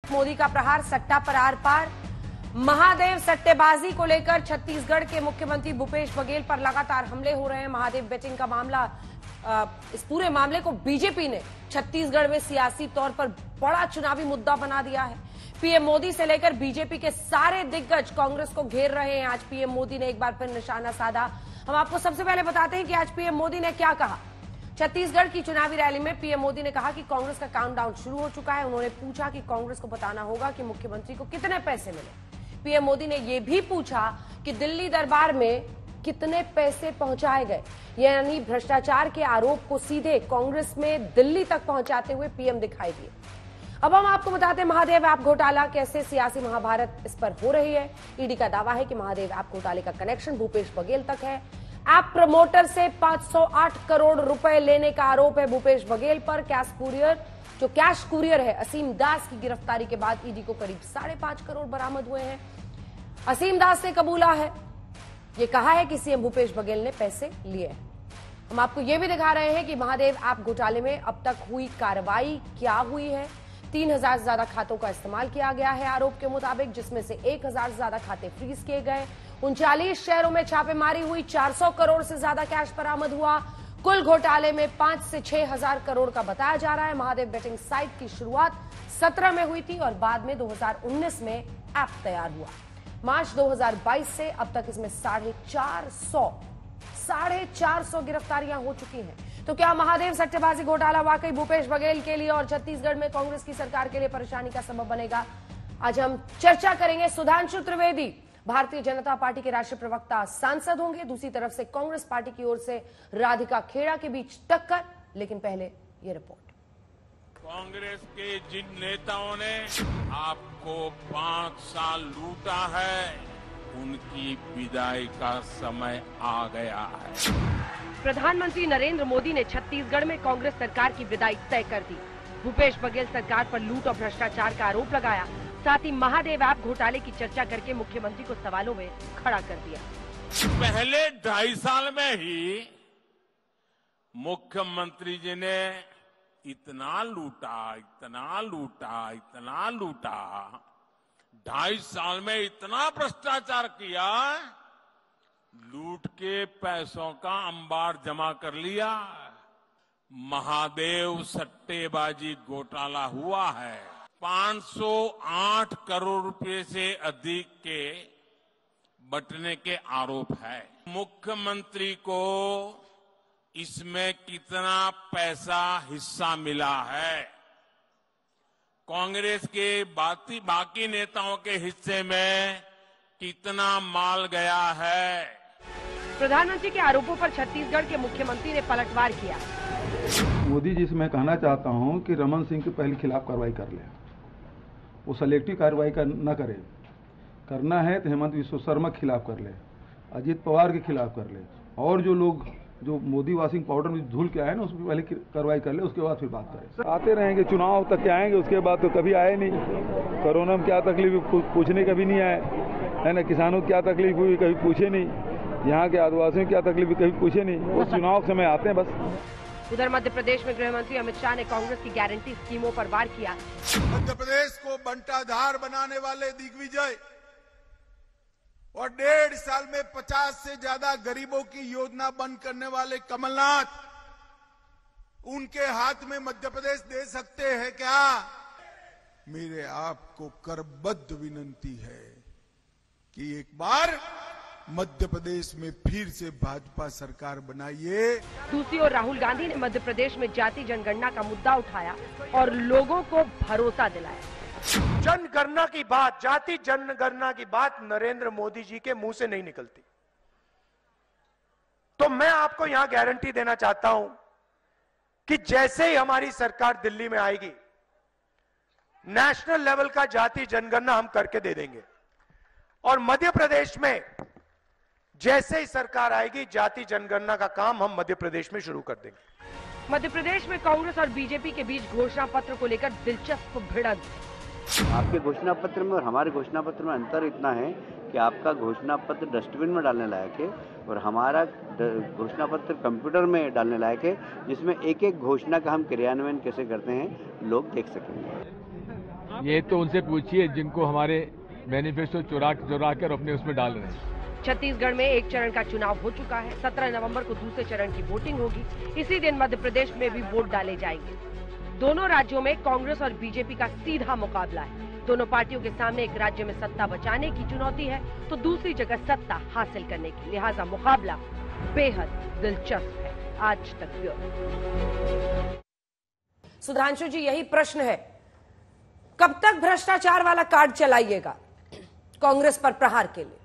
मोदी का प्रहार सट्टा पर आर पार। महादेव सट्टेबाजी को लेकर छत्तीसगढ़ के मुख्यमंत्री भूपेश बघेल पर लगातार हमले हो रहे हैं। महादेव बेटिंग का मामला, इस पूरे मामले को बीजेपी ने छत्तीसगढ़ में सियासी तौर पर बड़ा चुनावी मुद्दा बना दिया है। पीएम मोदी से लेकर बीजेपी के सारे दिग्गज कांग्रेस को घेर रहे हैं। आज पीएम मोदी ने एक बार फिर निशाना साधा। हम आपको सबसे पहले बताते हैं कि आज पीएम मोदी ने क्या कहा। छत्तीसगढ़ की चुनावी रैली में पीएम मोदी ने कहा कि कांग्रेस का काउंटडाउन शुरू हो चुका है। उन्होंने पूछा कि कांग्रेस को बताना होगा कि मुख्यमंत्री को कितने पैसे मिले। पीएम मोदी ने यह भी पूछा कि दिल्ली दरबार में कितने पैसे पहुंचाए गए, यानी भ्रष्टाचार के आरोप को सीधे कांग्रेस में दिल्ली तक पहुंचाते हुए पीएम दिखाई दिए। अब हम आपको बताते हैं महादेव ऐप घोटाला कैसे सियासी महाभारत इस पर हो रही है। ईडी का दावा है कि महादेव ऐप घोटाले का कनेक्शन भूपेश बघेल तक है। ऐप प्रमोटर से 508 करोड़ रुपए लेने का आरोप है भूपेश बघेल पर। कैश कुरियर है असीम दास की गिरफ्तारी के बाद ईडी को करीब 5.5 करोड़ बरामद हुए हैं। असीम दास ने कबूला है, ये कहा है कि सीएम भूपेश बघेल ने पैसे लिए हैं। हम आपको ये भी दिखा रहे हैं कि महादेव ऐप घोटाले में अब तक हुई कार्रवाई क्या हुई है। 3000 से ज्यादा खातों का इस्तेमाल किया गया है आरोप के मुताबिक, जिसमें से 1000 से ज्यादा खाते फ्रीज किए गए। 39 शहरों में छापेमारी हुई, 400 करोड़ से ज्यादा कैश बरामद हुआ। कुल घोटाले में 5 से 6000 करोड़ का बताया जा रहा है। महादेव बेटिंग साइट की शुरुआत 17 में हुई थी और बाद में 2019 में ऐप तैयार हुआ। मार्च 2022 से अब तक इसमें 450 गिरफ्तारियां हो चुकी हैं। तो क्या महादेव सट्टेबाजी घोटाला वाकई भूपेश बघेल के लिए और छत्तीसगढ़ में कांग्रेस की सरकार के लिए परेशानी का सबब बनेगा? आज हम चर्चा करेंगे। सुधांशु त्रिवेदी भारतीय जनता पार्टी के राष्ट्रीय प्रवक्ता सांसद होंगे। दूसरी तरफ से कांग्रेस पार्टी की ओर से राधिका खेड़ा के बीच टक्कर। लेकिन पहले ये रिपोर्ट। कांग्रेस के जिन नेताओं ने आपको 5 साल लूटा है, उनकी विदाई का समय आ गया है। प्रधानमंत्री नरेंद्र मोदी ने छत्तीसगढ़ में कांग्रेस सरकार की विदाई तय कर दी। भूपेश बघेल सरकार पर लूट और भ्रष्टाचार का आरोप लगाया। साथ ही महादेव ऐप घोटाले की चर्चा करके मुख्यमंत्री को सवालों में खड़ा कर दिया। पहले 2.5 साल में ही मुख्यमंत्री जी ने इतना लूटा, 2.5 साल में इतना भ्रष्टाचार किया, लूट के पैसों का अंबार जमा कर लिया। महादेव सट्टेबाजी घोटाला हुआ है। 508 करोड़ रुपए से अधिक के बटने के आरोप है। मुख्यमंत्री को इसमें कितना पैसा हिस्सा मिला है, कांग्रेस के बाकी नेताओं के हिस्से में कितना माल गया है। प्रधानमंत्री के आरोपों पर छत्तीसगढ़ के मुख्यमंत्री ने पलटवार किया। मोदी जी से मैं कहना चाहता हूं कि रमन सिंह के पहले खिलाफ कार्रवाई कर ले। वो सेलेक्टिव कार्रवाई न करे। करना है तो हेमंत विश्व शर्मा के खिलाफ कर ले, अजीत पवार के खिलाफ कर ले, और जो लोग जो मोदी वॉशिंग पाउडर में धुल के आए ना, उस पर पहले कार्रवाई कर ले, उसके बाद फिर बात करें। आते रहेंगे, चुनाव तक के आएंगे, उसके बाद तो कभी आए नहीं। कोरोना में क्या तकलीफ पूछने कभी नहीं आए, है ना। किसानों को क्या तकलीफ हुई कभी पूछे नहीं, यहाँ के आदिवासियों की क्या तकलीफ कभी पूछे नहीं। वो चुनाव के समय आते हैं बस। उधर मध्य प्रदेश में गृह मंत्री अमित शाह ने कांग्रेस की गारंटी स्कीमों पर वार किया। मध्य प्रदेश को बंटाधार बनाने वाले दिग्विजय और 1.5 साल में 50 से ज्यादा गरीबों की योजना बंद करने वाले कमलनाथ, उनके हाथ में मध्य प्रदेश दे सकते हैं क्या? मेरे आपको करबद्ध विनंती है कि एक बार मध्य प्रदेश में फिर से भाजपा सरकार बनाइए। दूसरी ओर राहुल गांधी ने मध्य प्रदेश में जाति जनगणना का मुद्दा उठाया और लोगों को भरोसा दिलाया। जनगणना की बात, जाति जनगणना की बात नरेंद्र मोदी जी के मुंह से नहीं निकलती। तो मैं आपको यहां गारंटी देना चाहता हूं कि जैसे ही हमारी सरकार दिल्ली में आएगी, नेशनल लेवल का जाति जनगणना हम करके दे देंगे। और मध्य प्रदेश में जैसे ही सरकार आएगी, जाति जनगणना का काम हम मध्य प्रदेश में शुरू कर देंगे। मध्य प्रदेश में कांग्रेस और बीजेपी के बीच घोषणा पत्र को लेकर दिलचस्प भिड़ंत। आपके घोषणा पत्र में और हमारे घोषणा पत्र में अंतर इतना है कि आपका घोषणा पत्र डस्टबिन में डालने लायक है और हमारा घोषणा पत्र कंप्यूटर में डालने लायक है, जिसमें एक एक घोषणा का हम क्रियान्वयन कैसे करते हैं लोग देख सकेंगे। ये तो उनसे पूछिए जिनको हमारे मैनिफेस्टो चुरा कर अपने उसमें डाल रहे हैं। छत्तीसगढ़ में एक चरण का चुनाव हो चुका है। 17 नवंबर को दूसरे चरण की वोटिंग होगी। इसी दिन मध्य प्रदेश में भी वोट डाले जाएंगे। दोनों राज्यों में कांग्रेस और बीजेपी का सीधा मुकाबला है। दोनों पार्टियों के सामने एक राज्य में सत्ता बचाने की चुनौती है तो दूसरी जगह सत्ता हासिल करने की। लिहाजा मुकाबला बेहद दिलचस्प है। आज तक ब्यूरो। सुधांशु जी, यही प्रश्न है, कब तक भ्रष्टाचार वाला कार्ड चलाइएगा कांग्रेस पर प्रहार के लिए?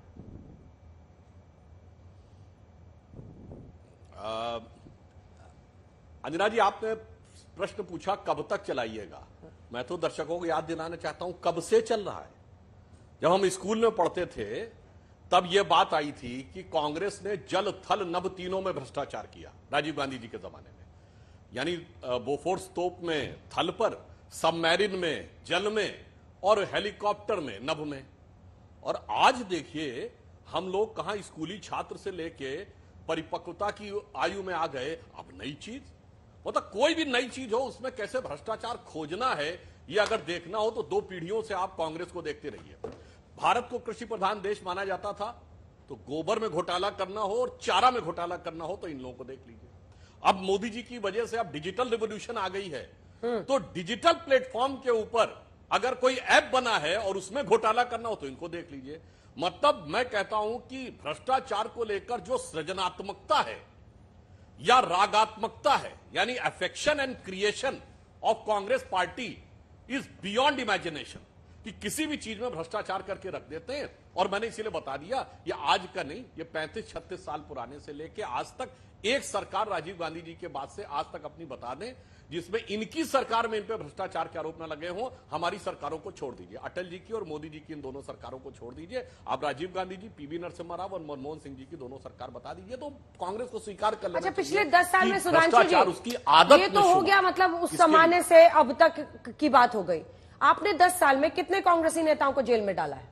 अंजना जी, आपने प्रश्न पूछा कब तक चलाइएगा। मैं तो दर्शकों को याद दिलाना चाहता हूं कब से चल रहा है। जब हम स्कूल में पढ़ते थे तब यह बात आई थी कि कांग्रेस ने जल थल नभ तीनों में भ्रष्टाचार किया राजीव गांधी जी के जमाने में। यानी बोफोर्स तोप में थल पर, सबमरीन में जल में और हेलीकॉप्टर में नभ में। और आज देखिए हम लोग कहां स्कूली छात्र से लेके परिपक्वता की आयु में आ गए। अब नई चीज, मतलब कोई भी नई चीज हो उसमें कैसे भ्रष्टाचार खोजना है, ये अगर देखना हो तो 2 पीढ़ियों से आप कांग्रेस को देखते रहिए। भारत को कृषि प्रधान देश माना जाता था, तो गोबर में घोटाला करना हो और चारा में घोटाला करना हो तो इन लोगों को देख लीजिए। अब मोदी जी की वजह से अब डिजिटल रिवॉल्यूशन आ गई है, तो डिजिटल प्लेटफॉर्म के ऊपर अगर कोई ऐप बना है और उसमें घोटाला करना हो तो इनको देख लीजिए। मतलब मैं कहता हूं कि भ्रष्टाचार को लेकर जो सृजनात्मकता है या रागात्मकता है, यानी affection and creation of Congress party is beyond imagination, कि किसी भी चीज में भ्रष्टाचार करके रख देते हैं। और मैंने इसीलिए बता दिया, ये आज का नहीं, ये 35-36 साल पुराने से लेके आज तक एक सरकार राजीव गांधी जी के बाद से आज तक अपनी बता दें जिसमें इनकी सरकार में इन पे भ्रष्टाचार के आरोप न लगे हों। हमारी सरकारों को छोड़ दीजिए, अटल जी की और मोदी जी की इन दोनों सरकारों को छोड़ दीजिए। आप राजीव गांधी जी, पीवी नरसिम्हा राव और मनमोहन सिंह जी की दोनों सरकार बता दीजिए, तो कांग्रेस को स्वीकार कर लेना। अच्छा, पिछले 10 साल में सुधांशु जी उसकी आदत ये तो हो गया, मतलब उस जमाने से अब तक की बात हो गई। आपने 10 साल में कितने कांग्रेसी नेताओं को जेल में डाला है?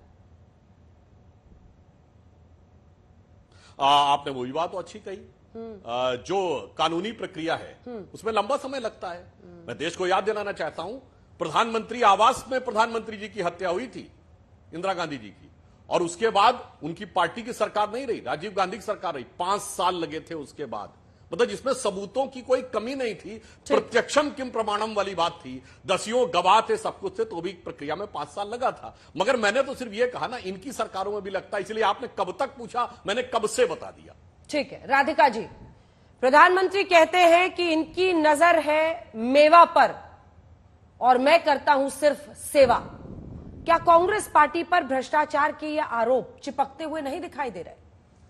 आपने वही बात तो अच्छी कही। जो कानूनी प्रक्रिया है उसमें लंबा समय लगता है। मैं देश को याद दिलाना चाहता हूं, प्रधानमंत्री आवास में प्रधानमंत्री जी की हत्या हुई थी, इंदिरा गांधी जी की, और उसके बाद उनकी पार्टी की सरकार नहीं रही, राजीव गांधी की सरकार रही। 5 साल लगे थे उसके बाद, मतलब जिसमें सबूतों की कोई कमी नहीं थी, प्रत्यक्षम किम प्रमाणम वाली बात थी, दसियों गवाह थे, सब कुछ थे, तो भी प्रक्रिया में 5 साल लगा था। मगर मैंने तो सिर्फ ये कहा ना, इनकी सरकारों में भी लगता है, इसलिए आपने कब तक पूछा, मैंने कब से बता दिया। ठीक है। राधिका जी, प्रधानमंत्री कहते हैं कि इनकी नजर है मेवा पर और मैं करता हूं सिर्फ सेवा। क्या कांग्रेस पार्टी पर भ्रष्टाचार के ये आरोप चिपकते हुए नहीं दिखाई दे रहे?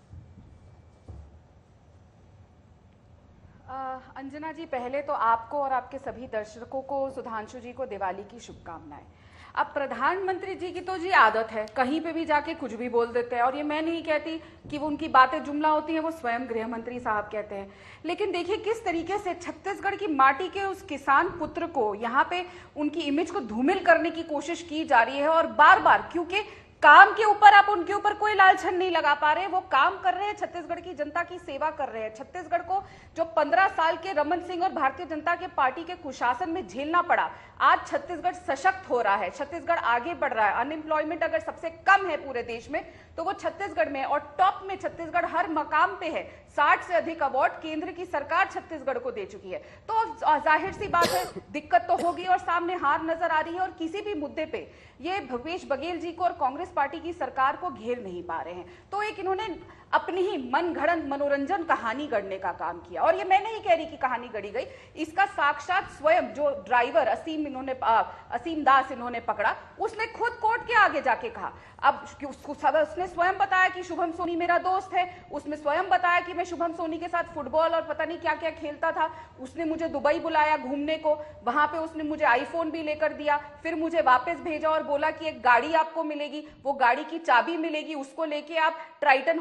अंजना जी, पहले तो आपको और आपके सभी दर्शकों को, सुधांशु जी को दिवाली की शुभकामनाएं। अब प्रधानमंत्री जी की तो जी आदत है कहीं पे भी जाके कुछ भी बोल देते हैं, और ये मैं नहीं कहती कि वो उनकी बातें जुमला होती हैं, वो स्वयं गृह मंत्री साहब कहते हैं। लेकिन देखिए किस तरीके से छत्तीसगढ़ की माटी के उस किसान पुत्र को यहाँ पे उनकी इमेज को धूमिल करने की कोशिश की जा रही है। और बार बार, क्योंकि काम के ऊपर आप उनके ऊपर कोई लालछन नहीं लगा पा रहे, वो काम कर रहे हैं, छत्तीसगढ़ की जनता की सेवा कर रहे हैं। छत्तीसगढ़ को जो 15 साल के रमन सिंह और भारतीय जनता के पार्टी के कुशासन में झेलना पड़ा, आज छत्तीसगढ़ सशक्त हो रहा है, छत्तीसगढ़ आगे बढ़ रहा है। अनएम्प्लॉयमेंट अगर सबसे कम है पूरे देश में तो वो छत्तीसगढ़ में, और टॉप में छत्तीसगढ़ हर मकाम पे है। 60 से अधिक अवार्ड केंद्र की सरकार छत्तीसगढ़ को दे चुकी है। तो जाहिर सी बात है दिक्कत तो होगी और सामने हार नजर आ रही है, और किसी भी मुद्दे पे ये भूपेश बघेल जी को और कांग्रेस पार्टी की सरकार को घेर नहीं पा रहे हैं। तो एक इन्होंने अपनी ही मनगढ़ंत मनोरंजन कहानी गढ़ने का काम किया। और ये मैं नहीं कह रही कि कहानी गढ़ी गई, इसका साक्षात स्वयं जो ड्राइवर असीम दास इन्होंने पकड़ा, उसने खुद कोर्ट के आगे जाके कहा। अब उसने स्वयं बताया कि शुभम सोनी मेरा दोस्त है, उसने स्वयं बताया कि मैं शुभम सोनी के साथ फुटबॉल और पता नहीं क्या क्या खेलता था। उसने मुझे दुबई बुलाया घूमने को, वहां पे उसने मुझे आईफोन भी लेकर दिया, फिर मुझे वापस भेजा और बोला कि एक गाड़ी आपको मिलेगी, वो गाड़ी की चाबी मिलेगी, उसको लेके आप ट्राइटन होटल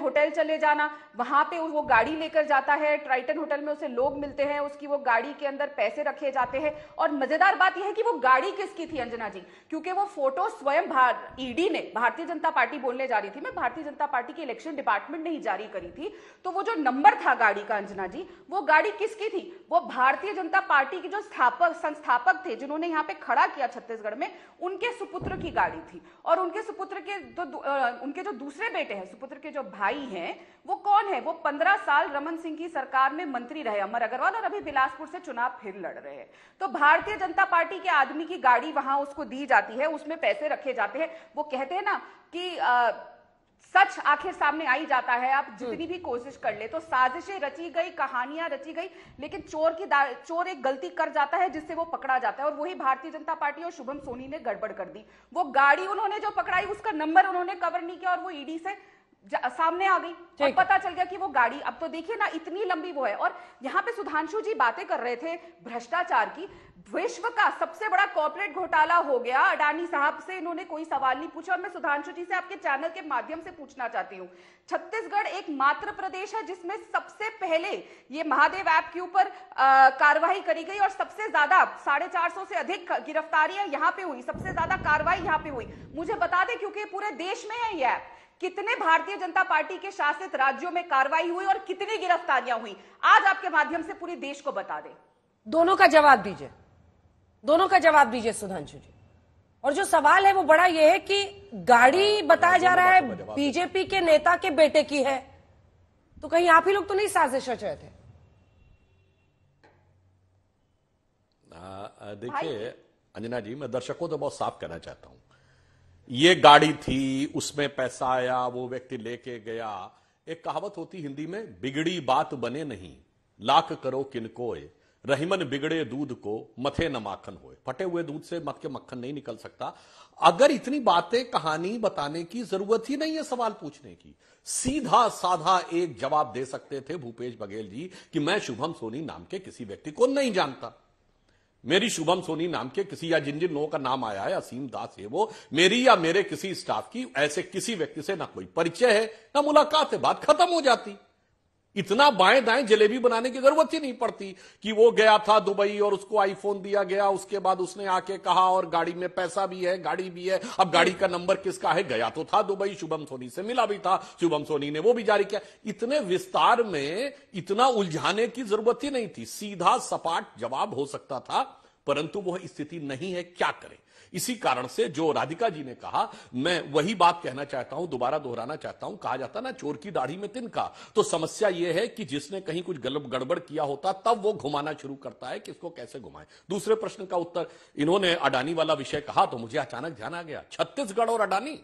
चले जाना, वहां पे वो गाड़ी लेकर जाता है, ट्राइटन होटल में उसे लोग मिलते हैं, उसकी वो गाड़ी के अंदर पैसे रखे जाते हैं। और मजेदार बात यह है कि वो गाड़ी किसकी थी अंजना जी, क्योंकि वो फोटो स्वयं ईडी ने, भारतीय जनता पार्टी बोलने जा रही थी मैं, भारतीय जनता पार्टी की इलेक्शन डिपार्टमेंट ने ही जारी करी थी। तो वो जो नंबर था गाड़ी का अंजना जी, वो गाड़ी किसकी थी? वो भारतीय जनता पार्टी के जो संस्थापक थे जिन्होंने यहाँ पे खड़ा किया छत्तीसगढ़ में, उनके सुपुत्र की गाड़ी थी। और उनके सुपुत्र के उनके जो दूसरे बेटे हैं, सुपुत्र के जो भाई हैं, वो कौन है? वो 15 साल रमन सिंह की सरकार में मंत्री रहे, अमर अग्रवाल, और अभी बिलासपुर से चुनाव फिर लड़ रहे हैं। तो भारतीय जनता पार्टी के आदमी की गाड़ी वहां उसको दी जाती है, उसमें पैसे रखे जाते हैं। वो कहते हैं ना कि सच आखिर सामने आ ही जाता है, आप जितनी भी कोशिश कर ले। तो साजिशें रची गई, कहानियां रची गई, लेकिन चोर एक गलती कर जाता है जिससे वो पकड़ा जाता है, और वही भारतीय जनता पार्टी और शुभम सोनी ने गड़बड़ कर दी। वो गाड़ी उन्होंने जो पकड़ाई, उसका नंबर उन्होंने कवर नहीं किया, और वो ईडी से सामने आ गई और पता चल गया कि वो गाड़ी, अब तो देखिए ना इतनी लंबी वो है। और यहाँ पे सुधांशु जी बातें कर रहे थे भ्रष्टाचार की। विश्व का सबसे बड़ा कॉर्पोरेट घोटाला हो गया अडानी साहब से, इन्होंने कोई सवाल नहीं पूछा। और मैं सुधांशु जी से आपके चैनल के माध्यम से पूछना चाहती हूँ, छत्तीसगढ़ एक मात्र प्रदेश है जिसमें सबसे पहले ये महादेव ऐप के ऊपर कार्रवाई करी गई, और सबसे ज्यादा 450 से अधिक गिरफ्तारियां यहाँ पे हुई, सबसे ज्यादा कार्रवाई यहाँ पे हुई। मुझे बता दें, क्योंकि पूरे देश में है ये ऐप, कितने भारतीय जनता पार्टी के शासित राज्यों में कार्रवाई हुई और कितनी गिरफ्तारियां हुई, आज आपके माध्यम से पूरे देश को बता दें। दोनों का जवाब दीजिए, दोनों का जवाब दीजिए सुधांशु जी। और जो सवाल है वो बड़ा ये है कि गाड़ी बताया जा रहा है बीजेपी के नेता के बेटे की है, तो कहीं आप ही लोग तो नहीं साजिश रच रहे थे? देखिए अंजना जी, मैं दर्शकों को बहुत साफ कहना चाहता हूं, ये गाड़ी थी, उसमें पैसा आया, वो व्यक्ति लेके गया। एक कहावत होती हिंदी में, बिगड़ी बात बने नहीं, लाख करो किनकोए, रहीमन बिगड़े दूध को मथे न माखन होए। फटे हुए दूध से मत के मक्खन नहीं निकल सकता। अगर इतनी बातें कहानी बताने की जरूरत ही नहीं है सवाल पूछने की, सीधा साधा एक जवाब दे सकते थे भूपेश बघेल जी कि मैं शुभम सोनी नाम के किसी व्यक्ति को नहीं जानता। मेरी शुभम सोनी नाम के किसी, या जिन जिन लोगों का नाम आया है, असीम दास है वो, मेरी या मेरे किसी स्टाफ की ऐसे किसी व्यक्ति से ना कोई परिचय है ना मुलाकात है, बात खत्म हो जाती। इतना बाएं दाएं जलेबी बनाने की जरूरत ही नहीं पड़ती कि वो गया था दुबई और उसको आईफोन दिया गया, उसके बाद उसने आके कहा और गाड़ी में पैसा भी है, गाड़ी भी है, अब गाड़ी का नंबर किसका है, गया तो था दुबई, शुभम सोनी से मिला भी था, शुभम सोनी ने वो भी जारी किया। इतने विस्तार में इतना उलझाने की जरूरत ही नहीं थी, सीधा सपाट जवाब हो सकता था, परंतु वह स्थिति नहीं है, क्या करें। इसी कारण से जो राधिका जी ने कहा, मैं वही बात कहना चाहता हूं, दोबारा दोहराना चाहता हूं। कहा जाता ना चोर की दाढ़ी में तिनका, तो समस्या यह है कि जिसने कहीं कुछ गड़बड़ किया होता तब वो घुमाना शुरू करता है कि इसको कैसे घुमाए। दूसरे प्रश्न का उत्तर, इन्होंने अडानी वाला विषय कहा तो मुझे अचानक ध्यान आ गया, छत्तीसगढ़ और अडानी,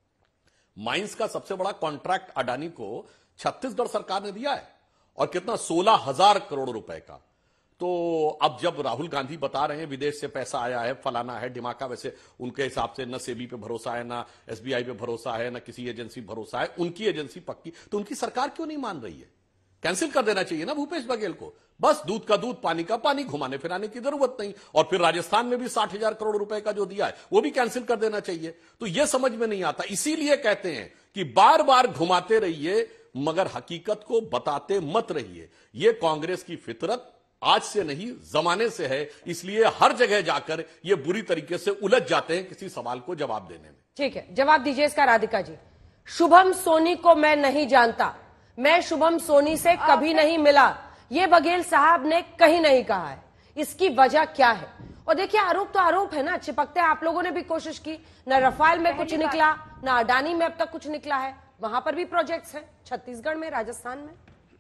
माइंस का सबसे बड़ा कॉन्ट्रैक्ट अडानी को छत्तीसगढ़ सरकार ने दिया है, और कितना, 16,000 करोड़ रुपए का। तो अब जब राहुल गांधी बता रहे हैं विदेश से पैसा आया है, फलाना है, ढिमाका, वैसे उनके हिसाब से न सेबी पे भरोसा है, ना एसबीआई पे भरोसा है, ना किसी एजेंसी पे भरोसा है, उनकी एजेंसी पक्की, तो उनकी सरकार क्यों नहीं मान रही है? कैंसिल कर देना चाहिए ना भूपेश बघेल को, बस दूध का दूध पानी का पानी, घुमाने फिराने की जरूरत नहीं। और फिर राजस्थान में भी 60,000 करोड़ रुपए का जो दिया है वो भी कैंसिल कर देना चाहिए। तो यह समझ में नहीं आता, इसीलिए कहते हैं कि बार बार घुमाते रहिए मगर हकीकत को बताते मत रहिए। यह कांग्रेस की फितरत आज से नहीं जमाने से है, इसलिए हर जगह जाकर ये बुरी तरीके से उलझ जाते हैं किसी सवाल को जवाब देने में। ठीक है, जवाब दीजिए इसका राधिका जी। शुभम सोनी को मैं नहीं जानता, मैं शुभम सोनी से कभी नहीं मिला, ये बघेल साहब ने कहीं नहीं कहा है, इसकी वजह क्या है? और देखिए आरोप तो आरोप है ना, चिपकते आप लोगों ने भी कोशिश की, न रफाल में कुछ निकला, न अडानी में अब तक कुछ निकला है, वहां पर भी प्रोजेक्ट्स हैं, छत्तीसगढ़ में, राजस्थान में।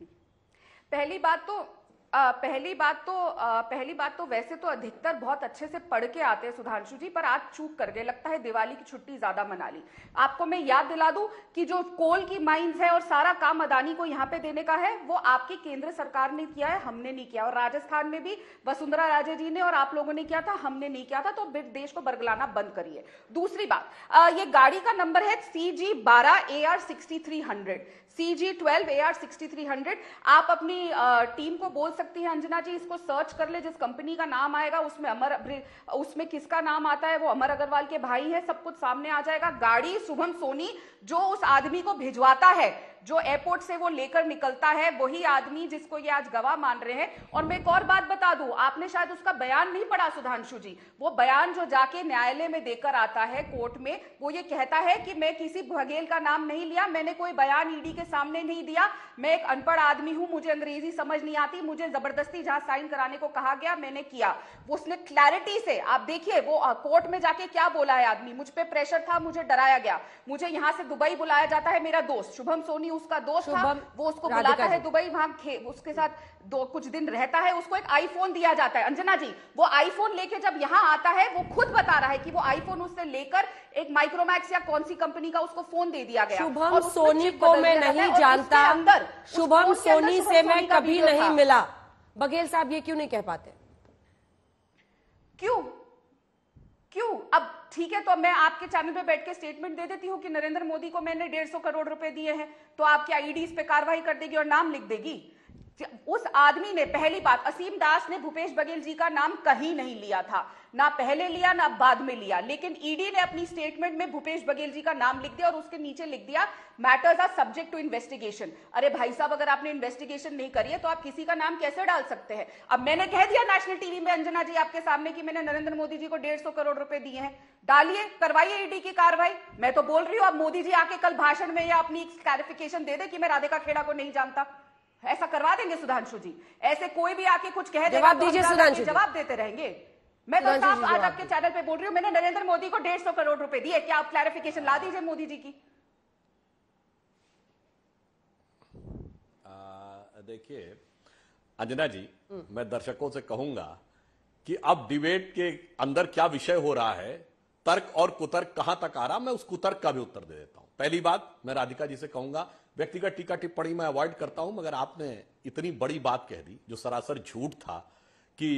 पहली बात तो वैसे तो अधिकतर बहुत अच्छे से पढ़ के आते हैं सुधांशु जी, पर आज चूक कर गए, लगता है दिवाली की छुट्टी ज्यादा मना ली। आपको मैं याद दिला दूं कि जो कोल की माइंस है और सारा काम अडानी को यहाँ पे देने का है, वो आपकी केंद्र सरकार ने किया है, हमने नहीं किया। और राजस्थान में भी वसुंधरा राजे जी ने और आप लोगों ने किया था, हमने नहीं किया था। तो देश को बरगलाना बंद करिए। दूसरी बात, ये गाड़ी का नंबर है CG12 AR 6300, CG12 AR 6300। आप अपनी टीम को बोल सकते सकती है अंजना जी, इसको सर्च कर ले, जिस कंपनी का नाम आएगा उसमें किसका नाम आता है, वो अमर अग्रवाल के भाई है, सब कुछ सामने आ जाएगा। गाड़ी शुभम सोनी जो उस आदमी को भिजवाता है, जो एयरपोर्ट से वो लेकर निकलता है, वही आदमी जिसको ये आज गवाह मान रहे हैं। और मैं एक और बात बता दूं, आपने शायद उसका बयान नहीं पढ़ा सुधांशु जी, वो बयान जो जाके न्यायालय में देकर आता है कोर्ट में, वो ये कहता है कि मैं किसी बघेल का नाम नहीं लिया, मैंने कोई बयान ईडी के सामने नहीं दिया, मैं एक अनपढ़ आदमी हूं, मुझे अंग्रेजी समझ नहीं आती, मुझे जबरदस्ती जहां साइन कराने को कहा गया मैंने किया। उसने क्लैरिटी से, आप देखिए वो कोर्ट में जाके क्या बोला है आदमी, मुझ पे प्रेशर था, मुझे डराया गया, मुझे यहां से दुबई बुलाया जाता है, मेरा दोस्त शुभम सोनी उसका दोस्त था, वो उसको बुलाता है दुबई, वहां उसके साथ कुछ दिन रहता है, उसको एक आईफोन दिया जाता है। अंजना जी, वो आईफोन लेके जब यहां आता है, वो खुद बता रहा है कि वो आईफोन उससे लेकर एक माइक्रोमैक्स या कौन सी कंपनी का उसको फोन दे दिया गया। शुभम सोनी को मैं नहीं जानता, शुभम सोनी से मैं कभी नहीं मिला। बघेल साहब ये क्यों नहीं कह पाते? क्यों? अब ठीक है, तो मैं आपके चैनल पे बैठ के स्टेटमेंट दे देती हूँ कि नरेंद्र मोदी को मैंने 150 करोड़ रुपए दिए हैं, तो आपके आईडीज पे कार्रवाई कर देगी और नाम लिख देगी। उस आदमी ने, पहली बात, असीम दास ने भूपेश बघेल जी का नाम कहीं नहीं लिया था, ना पहले लिया ना बाद में लिया, लेकिन ईडी ने अपनी स्टेटमेंट में भूपेश बघेल जी का नाम लिख दिया और उसके नीचे लिख दिया matters are subject to investigation. अरे भाई साहब, अगर आपने इन्वेस्टिगेशन नहीं करी है तो आप किसी का नाम कैसे डाल सकते हैं? अब मैंने कह दिया नेशनल टीवी में अंजना जी आपके सामने कि मैंने नरेंद्र मोदी जी को 150 करोड़ रुपए दिए हैं, डालिए, करवाइए ईडी की कार्रवाई। मैं तो बोल रही हूं, अब मोदी जी आके कल भाषण में या अपनी क्लैरिफिकेशन दे दे कि मैं राधिका खेड़ा को नहीं जानता, ऐसा करवा देंगे सुधांशु जी। ऐसे कोई भी आके कुछ कह देगा, जवाब दीजिए सुधांशु जी, जवाब देते रहेंगे। मैं तो साफ आज आपके चैनल पे बोल रही हूँ, मैंने नरेंद्र मोदी को 150 करोड़ रुपए दिए, क्या आप क्लैरिफिकेशन ला दीजिए मोदी जी की। देखिए अंजना जी, मैं दर्शकों से कहूंगा कि अब डिबेट के अंदर क्या विषय हो रहा है, तर्क और कुतर्क कहां तक आ रहा, मैं उस कुतर्क का भी उत्तर दे देता हूं। पहली बात, मैं राधिका जी से कहूंगा, व्यक्तिगत टीका टिप्पणी मैं अवॉइड करता हूं, मगर आपने इतनी बड़ी बात कह दी जो सरासर झूठ था कि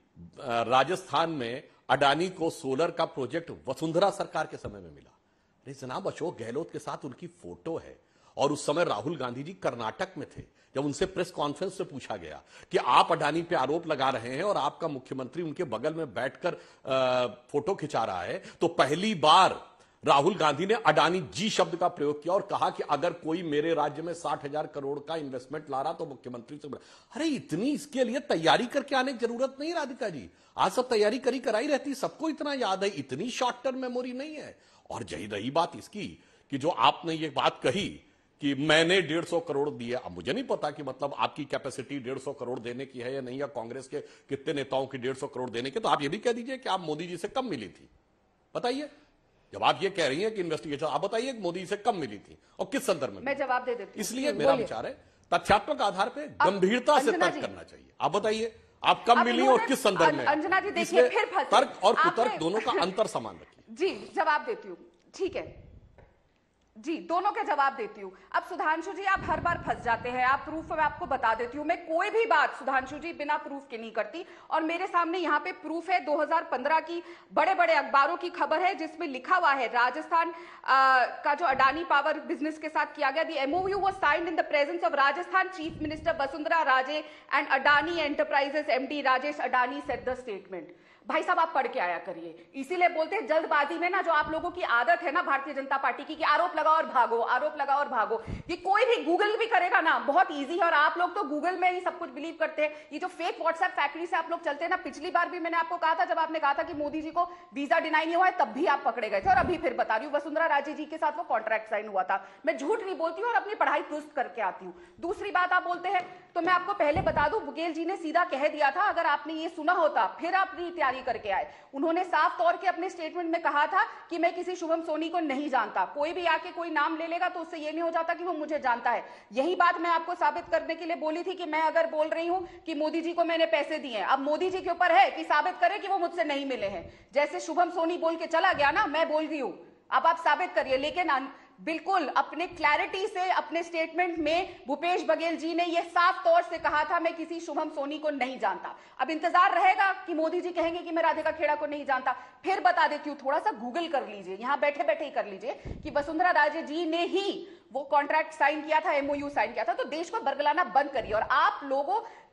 राजस्थान में अडानी को सोलर का प्रोजेक्ट वसुंधरा सरकार के समय में मिला। अरे जनाब, अशोक गहलोत के साथ उनकी फोटो है, और उस समय राहुल गांधी जी कर्नाटक में थे। जब उनसे प्रेस कॉन्फ्रेंस से पूछा गया कि आप अडानी पे आरोप लगा रहे हैं और आपका मुख्यमंत्री उनके बगल में बैठकर फोटो खिंचा रहा है, तो पहली बार राहुल गांधी ने अडानी जी शब्द का प्रयोग किया और कहा कि अगर कोई मेरे राज्य में 60,000 करोड़ का इन्वेस्टमेंट ला रहा तो मुख्यमंत्री से। अरे इतनी इसके लिए तैयारी करके आने की जरूरत नहीं राधिका जी, आज सब तैयारी कराई रहती, सबको इतना याद है, इतनी शॉर्ट टर्म मेमोरी नहीं है। और जही रही बात इसकी कि जो आपने ये बात कही कि मैंने 150 करोड़ दिए, अब मुझे नहीं पता कि मतलब आपकी कैपेसिटी 150 करोड़ देने की है या नहीं, या कांग्रेस के कितने नेताओं की 150 करोड़ देने की, तो आप ये भी कह दीजिए कि आप मोदी जी से कम मिली थी, बताइए। जब आप ये कह रही हैं कि इन्वेस्टिगेशन, आप बताइए मोदी से कम मिली थी और किस संदर्भ में? मैं जवाब दे देती हूं। इसलिए मेरा विचार है तथ्यात्मक आधार पर गंभीरता से तर्क करना चाहिए। आप बताइए आप कम मिली और किस संदर्भ में? अंजना जी देखिए, फिर तर्क और कुतर्क दोनों का अंतर समान रखिए। जी जवाब देती हूँ, ठीक है जी, दोनों के जवाब देती हूँ। अब सुधांशु जी आप हर बार फंस जाते हैं, आप प्रूफ मैं आपको बता देती हूँ। मैं कोई भी बात सुधांशु जी बिना प्रूफ के नहीं करती, और मेरे सामने यहाँ पे प्रूफ है। 2015 की बड़े बड़े अखबारों की खबर है जिसमें लिखा हुआ है राजस्थान का जो अडानी पावर बिजनेस के साथ किया गया, the MOU was signed in the presence of Rajasthan chief minister Vasundhara Raje and Adani Enterprises MD Rajesh Adani said the statement. भाई साहब आप पढ़ के आया करिए, इसीलिए बोलते हैं जल्दबाजी में ना, जो आप लोगों की आदत है ना भारतीय जनता पार्टी की, कि आरोप लगाओ और भागो, आरोप लगाओ और भागो। ये कोई भी गूगल भी करेगा ना, बहुत इजी है, और आप लोग तो गूगल में ही सब कुछ बिलीव करते हैं। ये जो फेक व्हाट्सएप फैक्ट्री से आप लोग चलते हैं ना, पिछली बार भी मैंने आपको कहा था, जब आपने कहा था कि मोदी जी को वीजा डिनाई नहीं हुआ है, तब भी आप पकड़े गए थे, और अभी फिर बता रही हूँ वसुंधरा राजे जी के साथ वो कॉन्ट्रैक्ट साइन हुआ था। मैं झूठ नहीं बोलती हूँ और अपनी पढ़ाई दुरुस्त करके आती हूँ। दूसरी बात आप बोलते हैं, तो मैं आपको पहले बता दूं, बघेल जी ने सीधा कह दिया था, अगर आपने ये सुना होता फिर आप अपनी तैयारी करके आए। उन्होंने साफ तौर के अपने स्टेटमेंट में कहा था कि मैं किसी शुभम सोनी को नहीं जानता। कोई भी आके कोई नाम ले लेगा तो उससे ये नहीं हो जाता कि वो मुझे जानता है। यही बात मैं आपको साबित करने के लिए बोली थी कि मैं अगर बोल रही हूं कि मोदी जी को मैंने पैसे दिए, अब मोदी जी के ऊपर है कि साबित करे कि वो मुझसे नहीं मिले हैं। जैसे शुभम सोनी बोल के चला गया ना, मैं बोल रही हूं, अब आप साबित करिए। लेकिन बिल्कुल अपने क्लैरिटी से अपने स्टेटमेंट में भूपेश बघेल जी ने यह साफ तौर से कहा था, मैं किसी शुभम सोनी को नहीं जानता। अब इंतजार रहेगा कि मोदी जी कहेंगे कि मैं राधिका खेड़ा को नहीं जानता। फिर बता देती हूं, थोड़ा सा गूगल कर लीजिए, यहां बैठे बैठे ही कर लीजिए, कि वसुंधरा राजे जी ने ही वो कॉन्ट्रैक्ट साइन किया था, एमओयू साइन किया था। तो देश को बरगलाना बंद करिए। और आप लोगों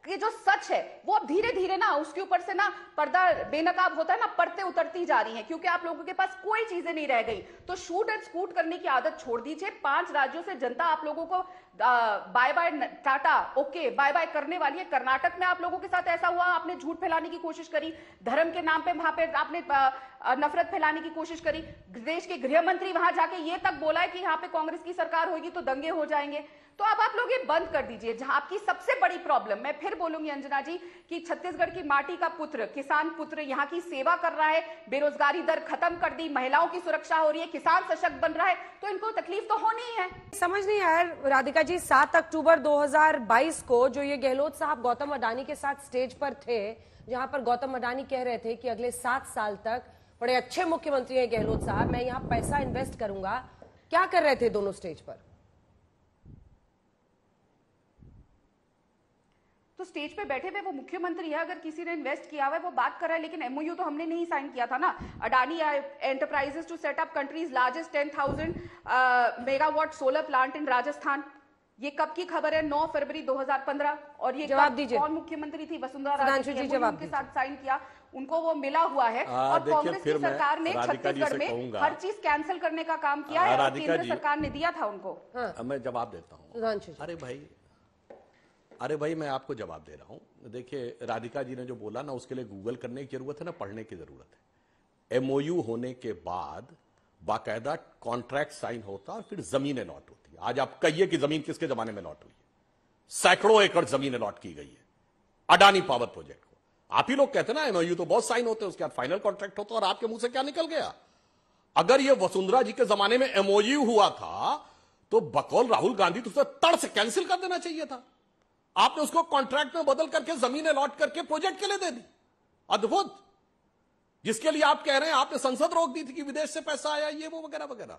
कि जो सच है वो अब धीरे धीरे ना उसके ऊपर से ना पर्दा बेनकाब होता है ना, परतें उतरती जा रही हैं, क्योंकि आप लोगों के पास कोई चीजें नहीं रह गई। तो शूट एंड स्कूट करने की आदत छोड़ दीजिए। 5 राज्यों से जनता आप लोगों को bye bye tata okay bye bye करने वाली है। कर्नाटक में आप लोगों के साथ ऐसा हुआ, आपने झूठ फैलाने की कोशिश करी, धर्म के नाम पे वहां पे आपने नफरत फैलाने की कोशिश करी। देश के गृह मंत्री वहां जाके ये तक बोला है कि यहाँ पे कांग्रेस की सरकार होगी तो दंगे हो जाएंगे। तो अब आप लोग ये बंद कर दीजिए। जहां आपकी सबसे बड़ी प्रॉब्लम, मैं फिर बोलूंगी अंजना जी, कि छत्तीसगढ़ की माटी का पुत्र, किसान पुत्र यहाँ की सेवा कर रहा है, बेरोजगारी दर खत्म कर दी, महिलाओं की सुरक्षा हो रही है, किसान सशक्त बन रहा है, तो इनको तकलीफ तो होनी ही है। समझ नहीं आया राधिका जी, 7 अक्टूबर 2022 को जो ये गहलोत साहब गौतम अडानी के साथ स्टेज पर थे, जहां पर गौतम अडानी कह रहे थे कि अगले 7 साल तक बड़े अच्छे मुख्यमंत्री हैं गहलोत साहब, मैं यहाँ पैसा इन्वेस्ट करूंगा, क्या कर रहे थे दोनों स्टेज पर? तो स्टेज पे बैठे हुए वो मुख्यमंत्री है, अगर किसी ने इन्वेस्ट किया हुआ है वो बात कर रहा है, लेकिन एमओयू तो हमने नहीं साइन किया था ना। Adani Enterprises to set up countries largest 10,000 megawatt solar plant in Rajasthan, ये कब की खबर है? 9 फरवरी 2015। और ये जवाब दीजिए, कौन मुख्यमंत्री थी? वसुंधरा राजे जी के साथ साइन किया, उनको वो मिला हुआ है। और कांग्रेस की सरकार ने छत्तीसगढ़ में हर चीज कैंसिल करने का काम किया है, केंद्र सरकार ने दिया था उनको। मैं जवाब देता हूँ। अरे भाई मैं आपको जवाब दे रहा हूं। देखिए राधिका जी ने जो बोला ना, उसके लिए गूगल करने की जरूरत है ना, पढ़ने की जरूरत है। एमओयू होने के बाद बाकायदा कॉन्ट्रैक्ट साइन होता और फिर जमीन अलॉट होती है। आज आप कहिए कि जमीन किसके जमाने में अलॉट हुई है? सैकड़ों एकड़ जमीन अलॉट की गई है अडानी पावर प्रोजेक्ट को। आप ही लोग कहते ना एमओयू तो बहुत साइन होते हैं, उसके बाद फाइनल कॉन्ट्रैक्ट होता, और आपके मुंह से क्या निकल गया? अगर यह वसुंधरा जी के जमाने में एमओयू हुआ था तो बकौल राहुल गांधी तो उसे तड़ से कैंसिल कर देना चाहिए था। आपने उसको कॉन्ट्रैक्ट में बदल करके जमीन अलॉट करके प्रोजेक्ट के लिए दे दी। अद्भुत। जिसके लिए आप कह रहे हैं आपने संसद रोक दी थी कि विदेश से पैसा आया, ये वो वगैरह वगैरह।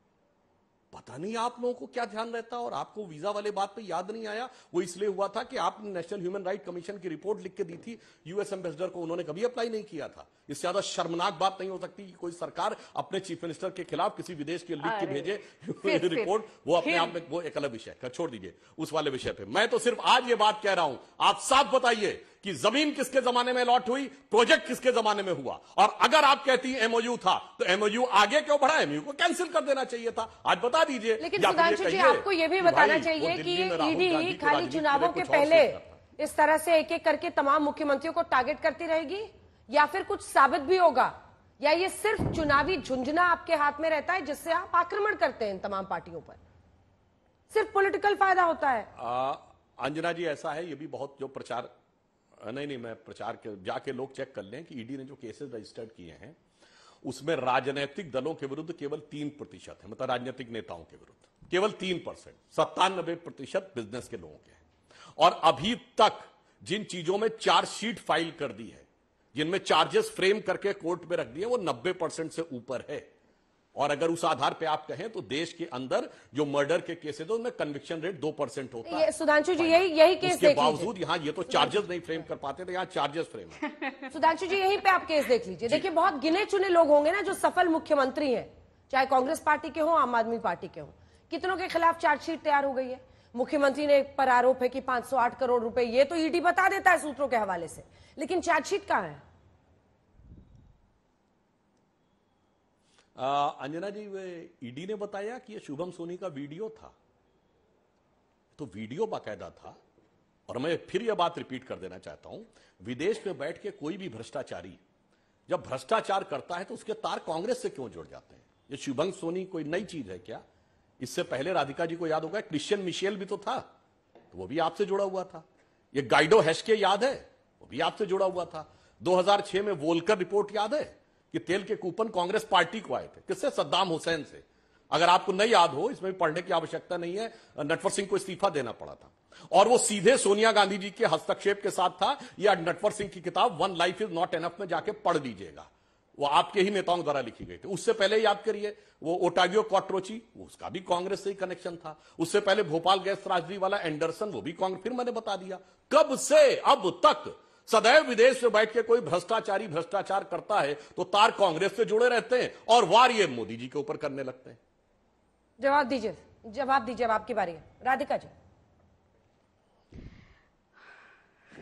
पता नहीं आप लोगों को क्या ध्यान रहता, और आपको वीजा वाले बात पे याद नहीं आया। वो इसलिए हुआ था कि आपने नेशनल ह्यूमन राइट कमीशन की रिपोर्ट लिख के दी थी यूएस एम्बेसडर को, उन्होंने कभी अप्लाई नहीं किया था। इससे ज्यादा शर्मनाक बात नहीं हो सकती कि कोई सरकार अपने चीफ मिनिस्टर के खिलाफ किसी विदेश के लिख के भेजे रिपोर्ट। वो अपने आप में वो एक अलग विषय है, छोड़ दीजिए उस वाले विषय पे। मैं तो सिर्फ आज ये बात कह रहा हूं, आप साफ बताइए कि जमीन किसके जमाने में अलॉट हुई, प्रोजेक्ट किसके जमाने में हुआ। और अगर आप कहती एमओयू था तो एमओयू आगे क्यों बढ़ा? एमओयू को कैंसिल कर देना चाहिए था। आज बता दीजिए। लेकिन सुधांशु जी आपको यह भी बताना चाहिए कि ईडी खाली चुनावों के पहले इस तरह से एक एक करके तमाम मुख्यमंत्रियों को टारगेट करती रहेगी, या फिर कुछ साबित भी होगा, या ये सिर्फ चुनावी झुंझुना आपके हाथ में रहता है जिससे आप आक्रमण करते हैं इन तमाम पार्टियों पर, सिर्फ पॉलिटिकल फायदा होता है? अंजना जी ऐसा है, ये भी बहुत जो प्रचार नहीं मैं प्रचार के जाके लोग चेक कर लें कि ईडी ने जो केसेस रजिस्टर्ड किए हैं उसमें राजनीतिक दलों के विरुद्ध केवल 3% है, मतलब राजनीतिक नेताओं के विरुद्ध केवल 3%, 97% बिजनेस के लोगों के हैं। और अभी तक जिन चीजों में चार्जशीट फाइल कर दी है, जिनमें चार्जेस फ्रेम करके कोर्ट में रख दिए, वो 90% से ऊपर है। और अगर उस आधार पे आप कहें तो देश के अंदर जो मर्डर के केसेस है उनमें कन्विक्शन रेट 2% होता है। सुधांशु जी यही केस के बावजूद यहाँ ये तो चार्जेस नहीं फ्रेम कर पाते थे, यहाँ चार्जेस फ्रेम है। सुधांशु जी यहीं पे आप केस देख लीजिए। देखिए बहुत गिने चुने लोग होंगे ना जो सफल मुख्यमंत्री हैं, चाहे कांग्रेस पार्टी के हो आम आदमी पार्टी के हो, कितनों के खिलाफ चार्जशीट तैयार हो गई है। मुख्यमंत्री ने पर आरोप है कि 508 करोड़ रुपए, ये तो ईडी बता देता है सूत्रों के हवाले से, लेकिन चार्जशीट कहां है? अंजना जी ईडी ने बताया कि ये शुभम सोनी का वीडियो था, तो वीडियो बाकायदा था। और मैं फिर यह बात रिपीट कर देना चाहता हूं, विदेश में बैठ के कोई भी भ्रष्टाचारी जब भ्रष्टाचार करता है तो उसके तार कांग्रेस से क्यों जुड़ जाते हैं? ये शुभम सोनी कोई नई चीज है क्या? इससे पहले राधिका जी को याद होगा क्रिश्चियन मिशेल भी तो था, तो वो भी आपसे जुड़ा हुआ था। ये गाइडो हेस्के याद है, वो भी आपसे जुड़ा हुआ था। 2006 में वोल्कर रिपोर्ट याद है कि तेल के कूपन कांग्रेस पार्टी को आए थे, किससे? सद्दाम हुसैन से। अगर आपको नहीं याद हो, इसमें पढ़ने की आवश्यकता नहीं है, नटवर सिंह को इस्तीफा देना पड़ा था, और वो सीधे सोनिया गांधी जी के हस्तक्षेप के साथ था। या नटवर सिंह की किताब one life is not enough में जाके पढ़ लीजिएगा, वो आपके ही नेताओं द्वारा लिखी गई थी। उससे पहले याद करिए वो ओटावियो क्वाट्रोची, उसका भी कांग्रेस से ही कनेक्शन था। उससे पहले भोपाल गैस त्रासदी वाला एंडरसन, वो भी कांग्रेस। फिर मैंने बता दिया कब से अब तक सदैव विदेश में बैठ के कोई भ्रष्टाचारी भ्रष्टाचार करता है तो तार कांग्रेस से जुड़े रहते हैं और वार ये मोदी जी के ऊपर करने लगते हैं। जवाब दीजिए, जवाब दीजिए, अब आपकी बारी है राधिका जी।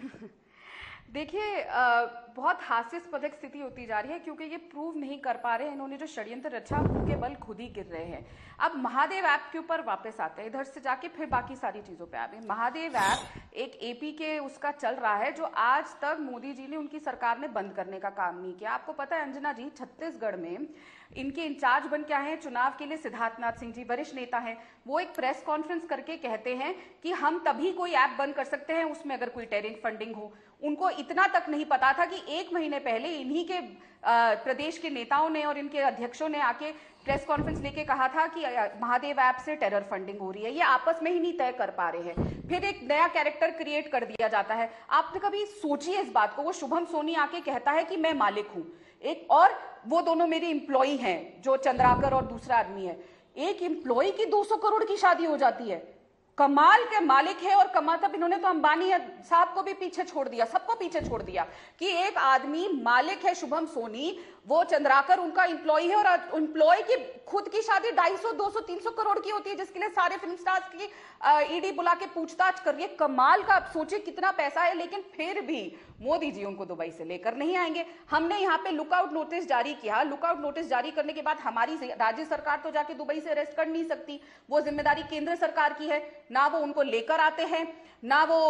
देखिए, बहुत हास्यास्पद स्थिति होती जा रही है क्योंकि ये प्रूव नहीं कर पा रहे हैं इन्होंने जो षड्यंत्र रचा उनके बल खुद ही गिर रहे हैं। अब महादेव ऐप के ऊपर वापस आते हैं, इधर से जाके फिर बाकी सारी चीजों पे आते हैं। महादेव ऐप एक एपी के उसका चल रहा है जो आज तक मोदी जी ने, उनकी सरकार ने बंद करने का काम नहीं किया। आपको पता है अंजना जी, छत्तीसगढ़ में इनके इंचार्ज बन के आए हैं चुनाव के लिए सिद्धार्थनाथ सिंह जी, वरिष्ठ नेता हैं। वो एक प्रेस कॉन्फ्रेंस करके कहते हैं कि हम तभी कोई ऐप बंद कर सकते हैं उसमें अगर कोई टेरिंग फंडिंग हो। उनको इतना तक नहीं पता था कि 1 महीने पहले इन्हीं के प्रदेश के नेताओं ने और इनके अध्यक्षों ने आके प्रेस कॉन्फ्रेंस लेके कहा था कि महादेव ऐप से टेरर फंडिंग हो रही है। ये आपस में ही नहीं तय कर पा रहे हैं, फिर एक नया कैरेक्टर क्रिएट कर दिया जाता है। आपने कभी सोचिए इस बात को, वो शुभम सोनी आके कहता है कि मैं मालिक हूं, एक और वो दोनों मेरे एम्प्लॉई हैं जो चंद्राकर और दूसरा आदमी है। एक एम्प्लॉई की 200 करोड़ की शादी हो जाती है। कमाल के मालिक है। और मतलब इन्होंने तो अंबानी साहब को भी पीछे छोड़ दिया, सबको पीछे छोड़ दिया कि एक आदमी मालिक है शुभम सोनी, वो चंद्राकर उनका एम्प्लॉय है और एम्प्लॉय की खुद की शादी 250, 200, 300 करोड़ की होती है जिसके लिए सारे फिल्म स्टार्स की ईडी बुला के पूछताछ कर रही है। कमाल का, आप सोचिए कितना पैसा है। लेकिन फिर भी मोदी जी उनको दुबई से लेकर नहीं आएंगे। हमने यहाँ पे लुकआउट नोटिस जारी किया। लुकआउट नोटिस जारी करने के बाद हमारी राज्य सरकार तो जाके दुबई से अरेस्ट कर नहीं सकती, वो जिम्मेदारी केंद्र सरकार की है। ना वो उनको लेकर आते हैं, ना वो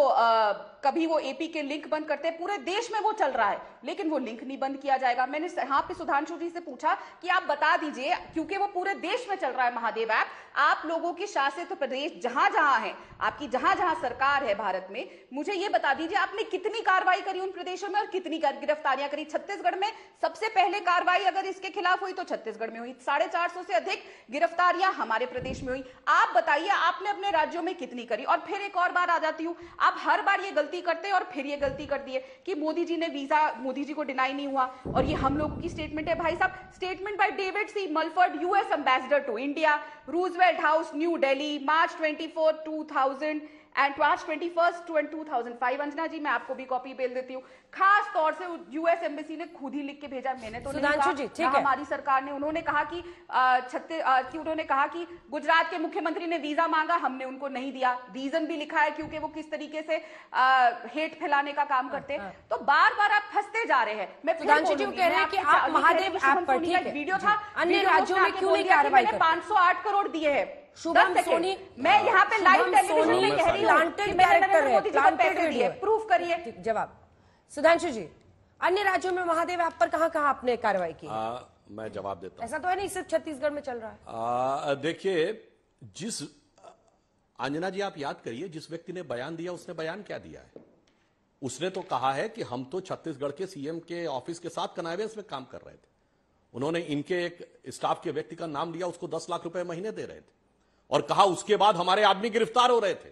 कभी वो एपी के लिंक बंद करते हैं। पूरे देश में वो चल रहा है लेकिन वो लिंक नहीं बंद किया जाएगा। मैंने यहाँ पे सुधांशु जी से पूछा कि आप बता दीजिए, क्योंकि वो पूरे देश में चल रहा है महादेव ऐप, आप लोगों की शासित प्रदेश जहां जहां है, आपकी जहां जहां सरकार है भारत में, मुझे ये बता दीजिए आपने कितनी कार्रवाई करी उन प्रदेशों में और कितनी गिरफ्तारियां करी। छत्तीसगढ़ में सबसे पहले कार्रवाई अगर इसके खिलाफ हुई तो छत्तीसगढ़ में हुई। 450 से अधिक गिरफ्तारियां हमारे प्रदेश में हुई। आप बताइए आपने अपने राज्यों में कितनी करी। और फिर एक और बार आ जाती हूं, आप हर बार ये गलती करते हैं और फिर ये गलती कर दी है कि मोदी जी ने वीजा, मोदी जी को डिनाई नहीं हुआ और ये हम लोगों की स्टेटमेंट है। भाई साहब, statement by David C Mulford, US ambassador to India, Roosevelt House, New Delhi, March 24, 2000 and March 21, 2005। Anjana ji, मैं आपको भी कॉपी भेज देती हूँ। खास तौर से यूएस एम्बेसी ने खुद ही लिख के भेजा, मैंने तो नहीं कहा, हमारी सरकार ने। उन्होंने कहा कि उन्होंने कहा कि गुजरात के मुख्यमंत्री ने वीजा मांगा, हमने उनको नहीं दिया। रीजन भी लिखा है क्योंकि वो किस तरीके से हेट फैलाने का काम करते हैं। तो बार बार आप फंसते जा रहे हैं। मैं सुधांशु जी कह रहे हैं कि आप महादेव ऐप पर, ठीक है, वीडियो था, अन्य राज्यों में क्यों नहीं कार्रवाई करते? 508 करोड़ दिए हैं। शुभम सोनी, मैं यहाँ पे लाइव टेलीविजन में कह रही हूँ कि कैरेक्टर है, पैसे दिए, प्रूफ करिए। जवाब सुधांशु जी, अन्य राज्यों में महादेव ऐप पर कहां आपने कार्रवाई की? मैं जवाब देता हूं। ऐसा तो है नहीं सिर्फ छत्तीसगढ़ में चल रहा है। देखिए, जिस अंजना जी आप याद करिए, जिस व्यक्ति ने बयान दिया उसने बयान क्या दिया है? उसने तो कहा है कि हम तो छत्तीसगढ़ के सीएम के ऑफिस के साथ कन्वेंस में काम कर रहे थे। उन्होंने इनके एक स्टाफ के व्यक्ति का नाम लिया, उसको 10 लाख रुपए महीने दे रहे थे और कहा उसके बाद हमारे आदमी गिरफ्तार हो रहे थे।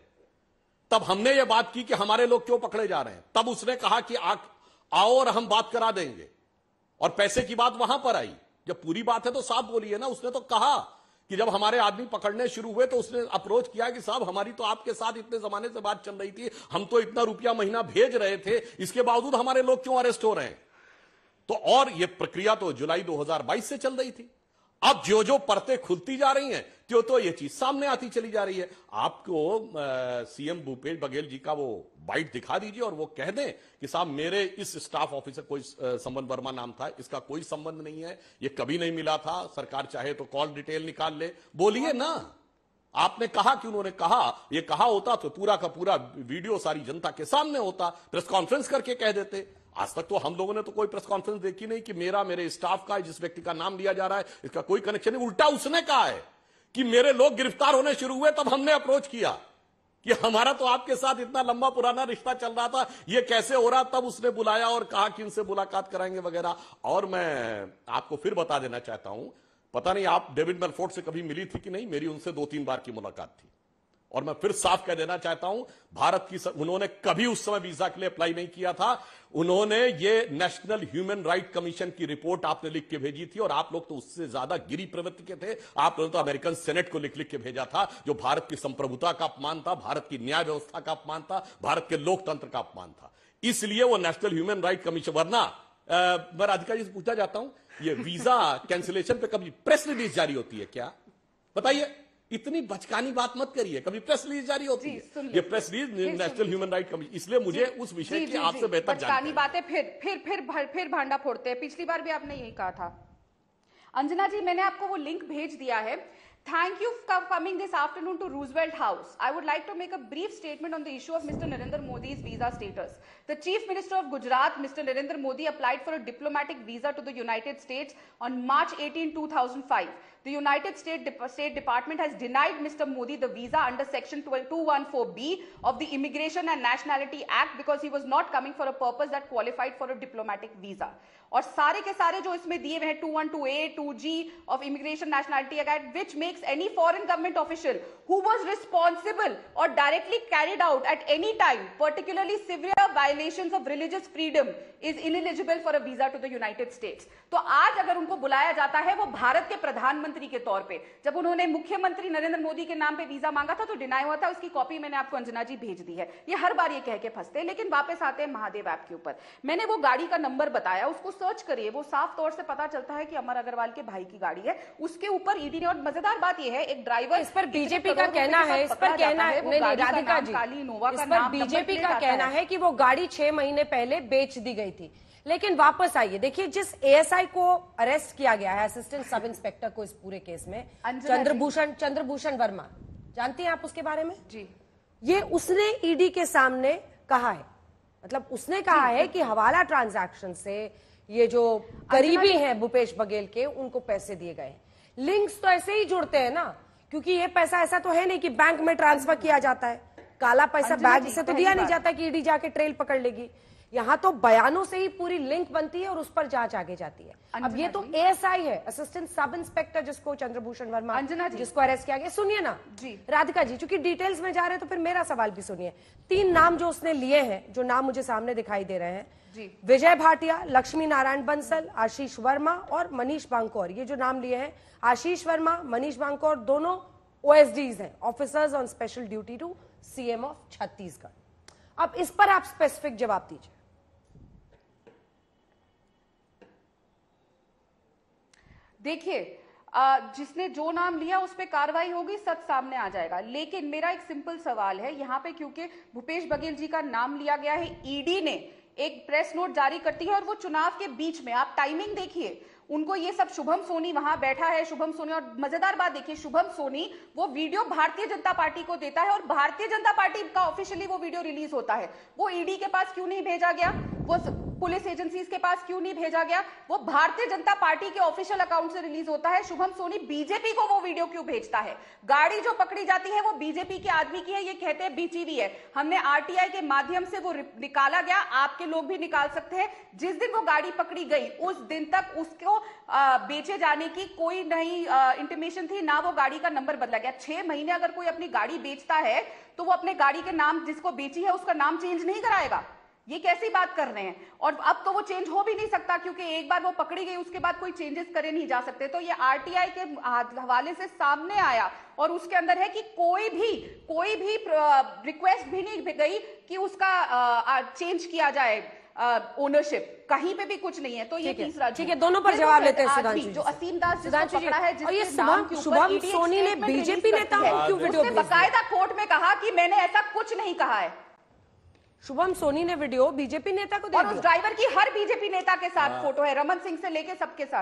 तब हमने ये बात की कि हमारे लोग क्यों पकड़े जा रहे हैं। तब उसने कहा कि आओ और हम बात करा देंगे, और पैसे की बात वहां पर आई। जब पूरी बात है तो साफ बोलिए ना। उसने तो कहा कि जब हमारे आदमी पकड़ने शुरू हुए तो उसने अप्रोच किया कि साहब हमारी तो आपके साथ इतने जमाने से बात चल रही थी, हम तो इतना रुपया महीना भेज रहे थे, इसके बावजूद हमारे लोग क्यों अरेस्ट हो रहे हैं? तो और ये प्रक्रिया तो जुलाई 2022 से चल रही थी। अब जो जो परतें खुलती जा रही हैं तो ये चीज सामने आती चली जा रही है। आपको सीएम भूपेश बघेल जी का वो बाइट दिखा दीजिए और वो कह दें कि साहब मेरे इस स्टाफ ऑफिसर, कोई संबंध वर्मा नाम था, इसका कोई संबंध नहीं है, ये कभी नहीं मिला था, सरकार चाहे तो कॉल डिटेल निकाल ले, बोलिए ना। आपने कहा कि उन्होंने कहा, ये कहा होता तो पूरा का पूरा वीडियो सारी जनता के सामने होता, प्रेस कॉन्फ्रेंस करके कह देते। आज तक तो हम लोगों ने तो कोई प्रेस कॉन्फ्रेंस देखी नहीं कि मेरे स्टाफ का, जिस व्यक्ति का नाम लिया जा रहा है, इसका कोई कनेक्शन नहीं। उल्टा उसने कहा है कि मेरे लोग गिरफ्तार होने शुरू हुए तब हमने अप्रोच किया कि हमारा तो आपके साथ इतना लंबा पुराना रिश्ता चल रहा था, ये कैसे हो रहा। तब उसने बुलाया और कहा कि इनसे मुलाकात कराएंगे वगैरह। और मैं आपको फिर बता देना चाहता हूं, पता नहीं आप डेविड मेलफोर्ड से कभी मिली थी कि नहीं, मेरी उनसे 2-3 बार की मुलाकात थी। और मैं फिर साफ कह देना चाहता हूं, भारत की उन्होंने कभी उस समय वीजा के लिए अप्लाई नहीं किया था। उन्होंने ये नेशनल ह्यूमन राइट कमीशन की रिपोर्ट आपने लिख के भेजी थी, और आप लोग तो उससे ज्यादा गिरी प्रवृत्ति के थे। आप लोगों ने तो अमेरिकन सेनेट को लिख के भेजा था, जो भारत की संप्रभुता का अपमान था, भारत की न्याय व्यवस्था का अपमान था, भारत के लोकतंत्र का अपमान था। इसलिए वो नेशनल ह्यूमन राइट कमीशन, वरना मैं राधिका जी से पूछना चाहता हूं, ये वीजा कैंसिलेशन पे कभी प्रेस रिलीज जारी होती है क्या? बताइए। इतनी बचकानी बात मत करिए। कभी प्रेस रिलीज जारी होती है, ये press release national human right commission, इसलिए मुझे उस विषय की आपसे बेहतर जानकारी। बातें फिर भांडा फोड़ते हैं। पिछली बार भी आपने यही कहा था। अंजना जी, मैंने आपको वो लिंक भेज दिया है। Thank you for coming this afternoon to Roosevelt House. I would like to make a brief statement on the issue of Mr. Narendra Modi's visa status. The Chief Minister of Gujarat, Mr. Narendra Modi, applied for a diplomatic visa to the United States on March 18, 2005. The United State Department has denied Mr. Modi the visa under Section 214B of the Immigration and Nationality Act because he was not coming for a purpose that qualified for a diplomatic visa. और सारे के सारे जो इसमें दिए हुए हैं 212A, 2G of Immigration Nationality Act, which makes any foreign government official who was responsible or directly carried out at any time particularly severe violations of religious freedom is ineligible for a visa to the United States. तो आज अगर उनको बुलाया जाता है वो भारत के प्रधानमंत्री के तौर पे, जब उन्होंने मुख्यमंत्री नरेंद्र मोदी के नाम पे वीजा मांगा था तो डिनाई हुआ था। उसकी कॉपी मैंने आपको अंजना जी भेज दी है। ये हर बार ये कह के फंसते हैं। लेकिन वापस आते हैं महादेव ऐप के ऊपर। मैंने वो गाड़ी का नंबर बताया, उसको सर्च करिए, वो साफ तौर से पता चलता है कि अमर अग्रवाल के भाई की गाड़ी है। उसके ऊपर ईडी ने, और मजेदार बात यह है, एक ड्राइवर, इस पर बीजेपी का कहना है, इस पर कहना है, नहीं राधिका जी, इस पर बीजेपी का कहना है कि वो गाड़ी 6 महीने पहले बेच दी गई थी। लेकिन वापस आइए, देखिए जिस एएसआई को अरेस्ट किया गया है, असिस्टेंट सब इंस्पेक्टर को इस पूरे केस में, चंद्रभूषण वर्मा, जानती हैं आप उसके बारे में? जी, ये उसने ईडी के सामने कहा है, मतलब उसने कहा है कि हवाला ट्रांजैक्शन से ये जो करीबी हैं भूपेश बघेल के, उनको पैसे दिए गए। लिंक्स तो ऐसे ही जुड़ते हैं ना, क्योंकि ये पैसा ऐसा तो है नहीं कि बैंक में ट्रांसफर किया जाता है, काला पैसा बैग से तो दिया नहीं जाता कि ईडी जाके ट्रेल पकड़ लेगी। यहाँ तो बयानों से ही पूरी लिंक बनती है और उस पर जांच आगे जाती है। अब ये तो एएसआई है, असिस्टेंट सब इंस्पेक्टर, जिसको चंद्रभूषण वर्मा, जिसको अरेस्ट किया गया। सुनिए ना जी राधिका जी, चूंकि डिटेल्स में जा रहे हैं तो फिर मेरा सवाल भी सुनिए। 3 नाम जो उसने लिए हैं, जो नाम मुझे सामने दिखाई दे रहे हैं जी, विजय भाटिया, लक्ष्मी नारायण बंसल, आशीष वर्मा और मनीष बांकोर। ये जो नाम लिए हैं, आशीष वर्मा, मनीष बांकोर, दोनों ओएसडीज हैं, officers on special duty to CM of Chhattisgarh. अब इस पर आप स्पेसिफिक जवाब दीजिए। देखिए, जिसने जो नाम लिया उस पर कार्रवाई होगी, सच सामने आ जाएगा। लेकिन मेरा एक सिंपल सवाल है यहाँ पे, क्योंकि भूपेश बघेल जी का नाम लिया गया है, ईडी ने एक प्रेस नोट जारी करती है और वो चुनाव के बीच में, आप टाइमिंग देखिए, उनको ये सब, शुभम सोनी वहां बैठा है, शुभम सोनी, और मजेदार बात देखिए, शुभम सोनी वो वीडियो भारतीय जनता पार्टी को देता है और भारतीय जनता पार्टी का ऑफिशियली वो वीडियो रिलीज होता है। वो ईडी के पास क्यों नहीं भेजा गया, वो पुलिस एजेंसीज के पास क्यों नहीं भेजा गया, वो भारतीय जनता पार्टी के ऑफिशियल अकाउंट से रिलीज होता है। शुभम सोनी बीजेपी को वो वीडियो क्यों भेजता है? गाड़ी जो पकड़ी जाती है वो बीजेपी के आदमी की है, ये कहते हैं बेची हुई है, हमने आरटीआई के माध्यम से वो निकाला गया, आपके लोग भी निकाल सकते हैं। जिस दिन वो गाड़ी पकड़ी गई उस दिन तक उसको बेचे जाने की कोई नहीं इंटीमेशन थी, ना वो गाड़ी का नंबर बदला गया। 6 महीने अगर कोई अपनी गाड़ी बेचता है तो वो अपने गाड़ी के नाम, जिसको बेची है उसका नाम चेंज नहीं कराएगा? ये कैसी बात कर रहे हैं? और अब तो वो चेंज हो भी नहीं सकता, क्योंकि एक बार वो पकड़ी गई उसके बाद कोई चेंजेस करे नहीं जा सकते। तो ये आरटीआई के हवाले से सामने आया और उसके अंदर है कि कोई भी रिक्वेस्ट भी नहीं गई कि उसका चेंज किया जाए ओनरशिप, कहीं पे भी कुछ नहीं है। तो ये तीसरा, ठीक है, दोनों पर जवाब लेते हैं। सुधांशु जो असीम दास जिसको पकड़ा है, और ये शुभम सोनी ने बीजेपी नेताओं क्यों वीडियो बकायदा कोर्ट में कहा कि मैंने ऐसा कुछ नहीं कहा है। शुभम सोनी ने वीडियो बीजेपी नेता को दे दिया, और उस ड्राइवर की हर बीजेपी नेता के साथ फोटो है, रमन सिंह से लेके सबके साथ।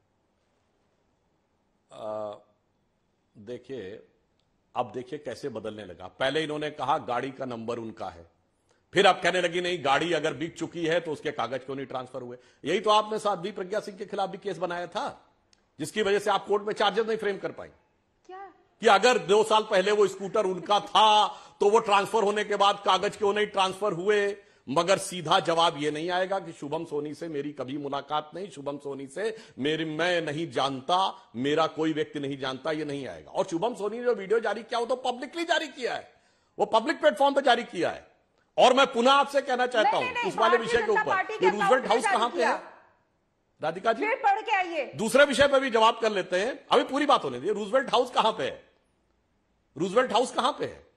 देखिए, अब देखिए कैसे बदलने लगा। पहले इन्होंने कहा गाड़ी का नंबर उनका है, फिर अब कहने लगी नहीं, गाड़ी अगर बिक चुकी है तो उसके कागज क्यों नहीं ट्रांसफर हुए। यही तो आपने साध्वी प्रज्ञा सिंह के खिलाफ भी केस बनाया था, जिसकी वजह से आप कोर्ट में चार्जेस नहीं फ्रेम कर पाई कि अगर 2 साल पहले वो स्कूटर उनका था तो वो ट्रांसफर होने के बाद कागज क्यों नहीं ट्रांसफर हुए। मगर सीधा जवाब ये नहीं आएगा कि शुभम सोनी से मेरी कभी मुलाकात नहीं, शुभम सोनी से मैं नहीं जानता, मेरा कोई व्यक्ति नहीं जानता, ये नहीं आएगा। और शुभम सोनी ने जो वीडियो जारी किया वो तो पब्लिकली जारी किया है, वो पब्लिक प्लेटफॉर्म पर जारी किया है। और मैं पुनः आपसे कहना चाहता हूं उस वाले विषय के ऊपर, ये रूजवेल्ट हाउस कहां पे है राधिका जी? पढ़ के आइए, दूसरे विषय पर भी जवाब कर लेते हैं, अभी पूरी बात होने दीजिए। रूजवेल्ट हाउस कहां पे है? रूजवेल्ट हाउस कहां पे है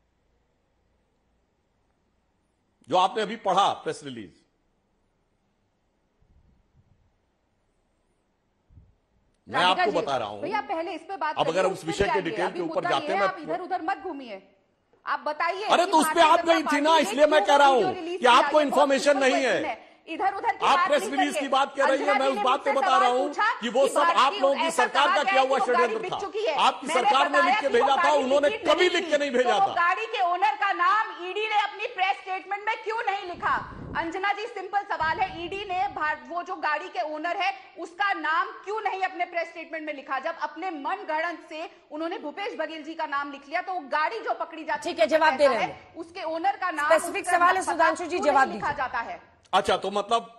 जो आपने अभी पढ़ा प्रेस रिलीज? मैं आपको बता रहा हूं। भैया पहले इस पे बात अब अगर करिए, उस उस विषय पे के आइए। डिटेल अभी के ऊपर मुद्दा जाते ये हैं, है, आप इधर उधर मत घूमिए, आप बताइए। अरे तो उस पे आप गई थी ना, इसलिए मैं कह रहा हूं कि आपको इन्फॉर्मेशन नहीं है। इधर उधर की आप बात प्रेस नहीं रिलीज करिए। की बात कर रही है, मैं उस बात पे बता रहा हूं कि वो सब आप लोगों की सरकार का किया हुआ षड्यंत्र था। आपकी सरकार ने लिख के भेजा था, उन्होंने कभी लिख के नहीं भेजा था। गाड़ी के ओनर का नाम ईडी ने अपनी प्रेस स्टेटमेंट में क्यों नहीं लिखा? अंजना जी, सिंपल सवाल है, ईडी ने वो जो गाड़ी के ओनर है उसका नाम क्यों नहीं अपने प्रेस स्टेटमेंट में लिखा? जब अपने मन गढ़ंत से उन्होंने भूपेश बघेल जी का नाम लिख लिया, तो वो गाड़ी जो पकड़ी जाती है, ठीक है, जवाब दे रहे हैं, उसके ओनर का नाम, स्पेसिफिक सवाल है सुधांशु जी, जवाब लिखा जाता है। अच्छा, तो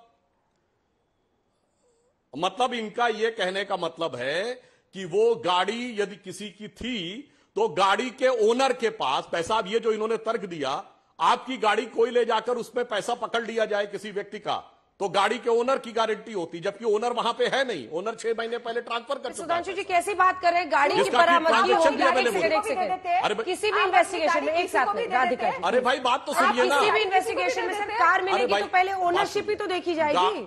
मतलब इनका ये कहने का मतलब है कि वो गाड़ी यदि किसी की थी तो गाड़ी के ओनर के पास पैसा, अब ये जो इन्होंने तर्क दिया, आपकी गाड़ी कोई ले जाकर उसमें पैसा पकड़ लिया जाए किसी व्यक्ति का, तो गाड़ी के ओनर की गारंटी होती, जबकि ओनर वहां पे है नहीं, ओनर 6 महीने पहले ट्रांसफर कर चुका है। सुधांशु जी कैसी बात कर रहे हैं? गाड़ी की बरामदगी होगी, एक सेकंड, अरे किसी भी इन्वेस्टिगेशन में, एक साथ में राधिका जी, अरे भाई बात तो सुनिए ना, किसी भी इन्वेस्टिगेशन में सर कार मिलेगी तो पहले ओनरशिप ही तो देखी जाएगी।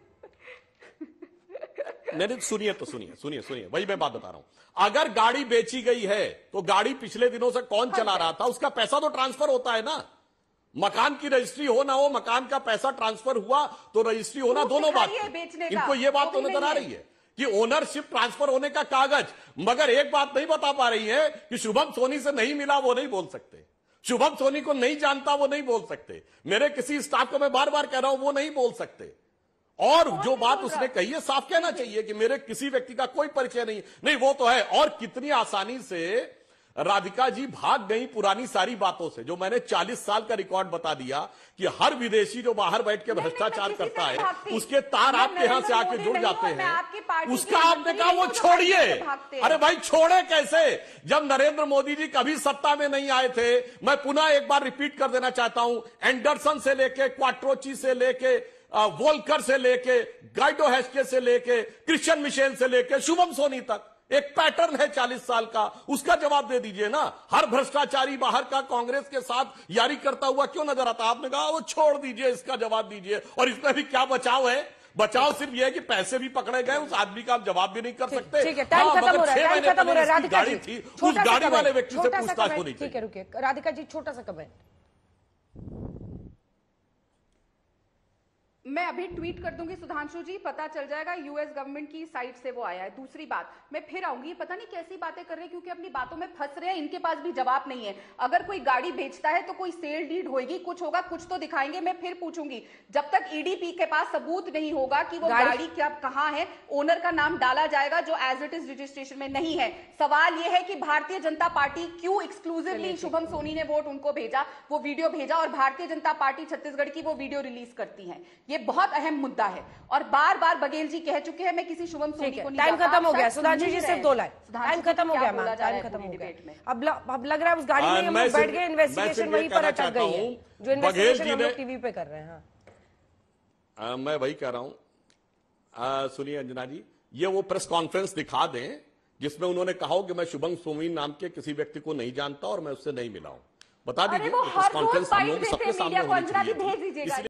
नहीं, सुनिए, वही मैं बात बता रहा हूं। अगर गाड़ी बेची गई है तो गाड़ी पिछले दिनों से कौन चला रहा था, उसका पैसा तो ट्रांसफर होता है ना। मकान की रजिस्ट्री हो ना हो, मकान का पैसा ट्रांसफर हुआ तो रजिस्ट्री होना, दोनों बात। इनको ये बात तो नजर आ रही है कि ओनरशिप ट्रांसफर होने का कागज, मगर एक बात नहीं बता पा रही है कि शुभम सोनी से नहीं मिला वो नहीं बोल सकते, शुभम सोनी को नहीं जानता वो नहीं बोल सकते, मेरे किसी स्टाफ को मैं बार बार कह रहा हूं वो नहीं बोल सकते। और जो बात उसने कही है साफ कहना चाहिए कि मेरे किसी व्यक्ति का कोई परिचय नहीं, वो तो है। और कितनी आसानी से राधिका जी भाग गई पुरानी सारी बातों से, जो मैंने 40 साल का रिकॉर्ड बता दिया कि हर विदेशी जो बाहर बैठ के भ्रष्टाचार करता है उसके तार आपके यहां से आके जुड़ जाते हैं, उसका आपने कहा वो छोड़िए। अरे भाई छोड़े कैसे, जब नरेंद्र मोदी जी कभी सत्ता में नहीं आए थे। मैं पुनः एक बार रिपीट कर देना चाहता हूं, एंडरसन से लेके, क्वाट्रोची से लेके, वोल्कर से लेके, गाइडो हेस्के से लेके, क्रिश्चियन मिशेल से लेके, शुभम सोनी तक, एक पैटर्न है 40 साल का, उसका जवाब दे दीजिए ना। हर भ्रष्टाचारी बाहर का कांग्रेस के साथ यारी करता हुआ क्यों नजर आता? आपने कहा वो छोड़ दीजिए, इसका जवाब दीजिए। और इसमें भी क्या बचाव है? बचाव सिर्फ यह है कि पैसे भी पकड़े गए, उस आदमी का आप जवाब भी नहीं कर सकते। ठीक है, टाइम खत्म हो रहा है, टाइम खत्म हो रहा है। राधिका जी, थी उस गाड़ी वाले व्यक्ति से पूछताछ होनी चाहिए। ठीक है, रुकिए राधिका जी, छोटा सा कमेंट। मैं अभी ट्वीट कर दूंगी सुधांशु जी, पता चल जाएगा यूएस गवर्नमेंट की साइट से वो आया है। दूसरी बात, मैं फिर आऊंगी, पता नहीं कैसी बातें कर रहे हैं, क्योंकि अपनी बातों में फंस रहे हैं, इनके पास भी जवाब नहीं है। अगर कोई गाड़ी बेचता है तो कोई सेल डीड होगी, कुछ होगा, कुछ तो दिखाएंगे। मैं फिर पूछूंगी, जब तक ईडीपी के पास सबूत नहीं होगा कि वो गाड़ी क्या कहां है, ओनर का नाम डाला जाएगा जो एज इट इज रजिस्ट्रेशन में नहीं है। सवाल यह है कि भारतीय जनता पार्टी क्यों एक्सक्लूसिवली शुभम सोनी ने वोट उनको भेजा, वो वीडियो भेजा, और भारतीय जनता पार्टी छत्तीसगढ़ की वो वीडियो रिलीज करती है। ये बहुत अहम मुद्दा है, और बार बार बघेल जी कह चुके हैं मैं किसी शुभम सोनी को नहीं। टाइम खत्म हो गया सुधांशु जी, सिर्फ 2 लाइन, टाइम खत्म हो गया मैम, टाइम खत्म हो गया। अब लग रहा है उस गाड़ी में हम लोग बैठ गए, इन्वेस्टिगेशन वहीं पर अटक गई है, जो इन्वेस्टिगेशन हम लोग टीवी पे कर रहे हैं। मैं वही कह रहा हूं। सुनिए अंजना जी, ये वो प्रेस कॉन्फ्रेंस दिखा दें जिसमें उन्होंने कहा कि मैं शुभम सोनी नाम के किसी व्यक्ति को नहीं जानता और मैं उससे नहीं मिला हूं, बता दीजिए। प्रेस कॉन्फ्रेंस हम लोग सबके सामने होनी चाहिए।